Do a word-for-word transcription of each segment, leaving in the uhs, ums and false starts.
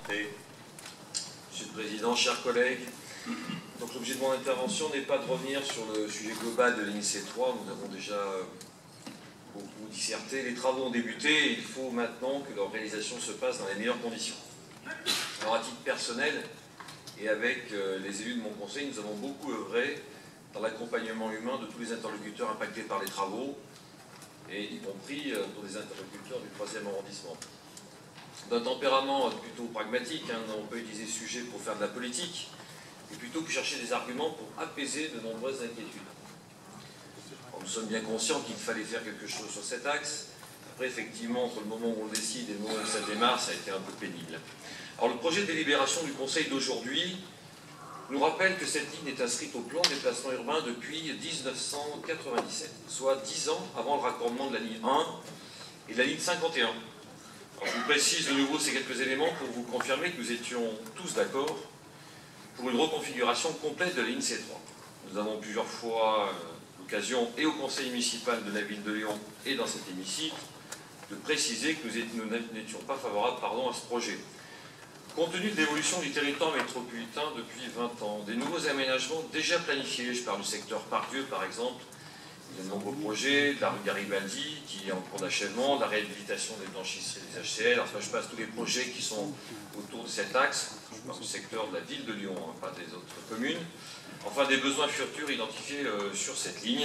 Et, Monsieur le Président, chers collègues, donc l'objet de mon intervention n'est pas de revenir sur le sujet global de l'I N S E trois, nous avons déjà beaucoup disserté. Les travaux ont débuté et il faut maintenant que leur réalisation se passe dans les meilleures conditions. Alors à titre personnel et avec les élus de mon conseil, nous avons beaucoup œuvré dans l'accompagnement humain de tous les interlocuteurs impactés par les travaux, et y compris pour des interlocuteurs du troisième arrondissement. D'un tempérament plutôt pragmatique, hein, on peut utiliser ce sujet pour faire de la politique, et plutôt que chercher des arguments pour apaiser de nombreuses inquiétudes. Alors, nous sommes bien conscients qu'il fallait faire quelque chose sur cet axe. Après, effectivement, entre le moment où on le décide et le moment où ça démarre, ça a été un peu pénible. Alors, le projet de délibération du Conseil d'aujourd'hui nous rappelle que cette ligne est inscrite au plan de déplacement urbain depuis mille neuf cent quatre-vingt-dix-sept, soit dix ans avant le raccordement de la ligne un et de la ligne cinquante et un. Alors, je vous précise de nouveau ces quelques éléments pour vous confirmer que nous étions tous d'accord pour une reconfiguration complète de la ligne C trois. Nous avons plusieurs fois euh, l'occasion, et au conseil municipal de la ville de Lyon et dans cet hémicycle, de préciser que nous n'étions pas favorables pardon, à ce projet. Compte tenu de l'évolution du territoire métropolitain depuis vingt ans, des nouveaux aménagements déjà planifiés, je parle du secteur Pardieu par exemple, il y a de nombreux projets, de la rue Garibaldi qui est en cours d'achèvement, de la réhabilitation des blanchisseries des H C L, enfin je passe tous les projets qui sont autour de cet axe, je parle du secteur de la ville de Lyon, hein, pas des autres communes, enfin des besoins futurs identifiés euh, sur cette ligne.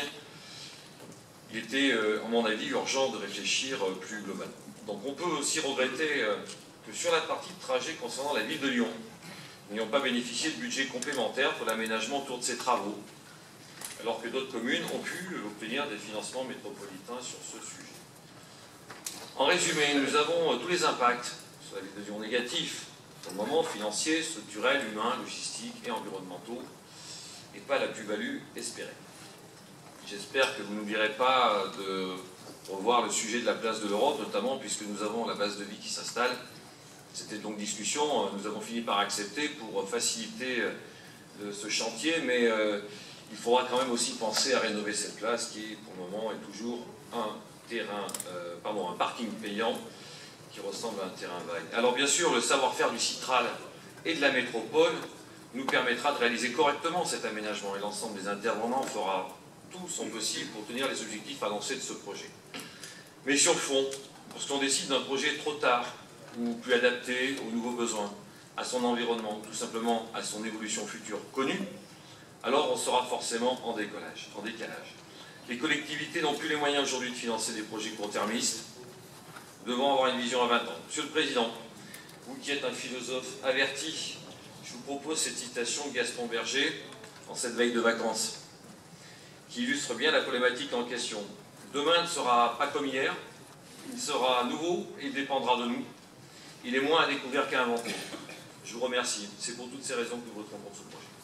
Il était, euh, à mon avis, urgent de réfléchir euh, plus globalement. Donc on peut aussi regretter euh, que sur la partie de trajet concernant la ville de Lyon, nous n'ayons pas bénéficié de budget complémentaire pour l'aménagement autour de ces travaux, alors que d'autres communes ont pu obtenir des financements métropolitains sur ce sujet. En résumé, nous avons tous les impacts sur la ville de Lyon négatifs, pour le moment financiers, structurels, humains, logistiques et environnementaux, et pas la plus-value espérée. J'espère que vous n'oublierez pas de revoir le sujet de la place de l'Europe, notamment puisque nous avons la base de vie qui s'installe. C'était donc discussion, nous avons fini par accepter pour faciliter ce chantier, mais euh, il faudra quand même aussi penser à rénover cette place qui, pour le moment, est toujours un terrain, euh, pardon, un parking payant qui ressemble à un terrain vague. Alors bien sûr, le savoir-faire du Citral et de la métropole nous permettra de réaliser correctement cet aménagement et l'ensemble des intervenants fera tout son possible pour tenir les objectifs annoncés de ce projet. Mais sur le fond, lorsqu'on décide d'un projet trop tard ou plus adapté aux nouveaux besoins, à son environnement, tout simplement à son évolution future connue, alors on sera forcément en décollage, en décalage. Les collectivités n'ont plus les moyens aujourd'hui de financer des projets court-termistes. Nous devons avoir une vision à vingt ans. Monsieur le Président, vous qui êtes un philosophe averti, je vous propose cette citation de Gaston Berger en cette veille de vacances, qui illustre bien la problématique en question. Demain ne sera pas comme hier, il sera nouveau et il dépendra de nous. Il est moins à découvrir qu'à inventer. Je vous remercie. C'est pour toutes ces raisons que nous voterons pour ce projet.